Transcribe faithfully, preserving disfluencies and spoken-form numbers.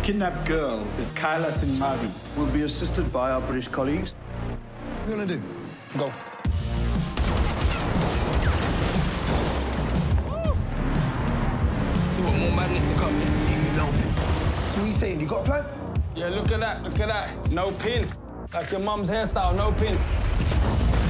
kidnapped girl is Kyla Singmavi. We'll be assisted by our British colleagues. What are you gonna do? Go. See what more madness to come in. You know. So what are you saying? You got a plan? Yeah, look at that, look at that. No pin. Like your mum's hairstyle, no pin.